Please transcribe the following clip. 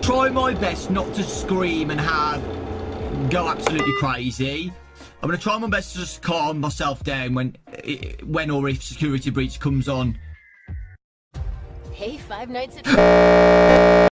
try my best not to scream and go absolutely crazy. I'm going to try my best to just calm myself down when or if security breach comes on. Hey, 5 nights at